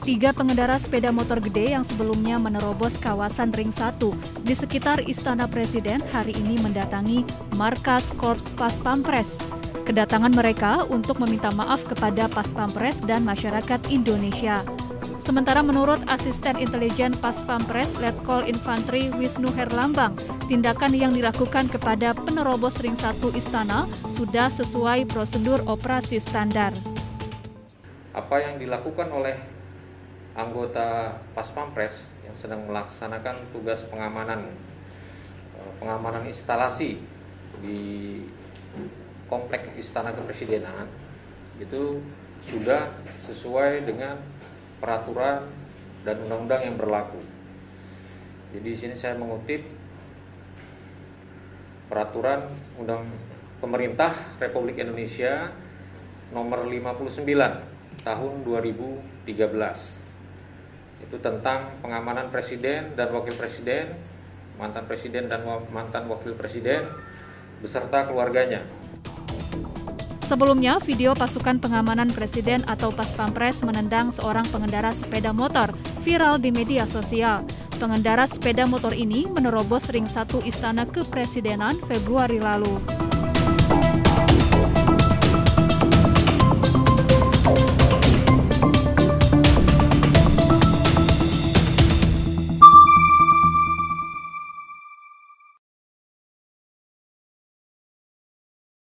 Tiga pengendara sepeda motor gede yang sebelumnya menerobos kawasan Ring 1 di sekitar Istana Presiden hari ini mendatangi markas Korps Pas Pampres. Kedatangan mereka untuk meminta maaf kepada Pas Pampres dan masyarakat Indonesia. Sementara menurut Asisten Intelijen Pas Pampres Letkol Infantri Wisnu Herlambang, tindakan yang dilakukan kepada penerobos Ring 1 Istana sudah sesuai prosedur operasi standar. Apa yang dilakukan oleh anggota Pas Pampres yang sedang melaksanakan tugas pengamanan instalasi di Kompleks Istana Kepresidenan itu sudah sesuai dengan peraturan dan undang-undang yang berlaku. Jadi di sini saya mengutip peraturan undang pemerintah Republik Indonesia nomor 59 tahun 2013. Itu tentang pengamanan presiden dan wakil presiden, mantan presiden dan mantan wakil presiden beserta keluarganya. Sebelumnya, video pasukan pengamanan presiden atau Pas Pampres menendang seorang pengendara sepeda motor viral di media sosial. Pengendara sepeda motor ini menerobos Ring 1 Istana Kepresidenan Februari lalu.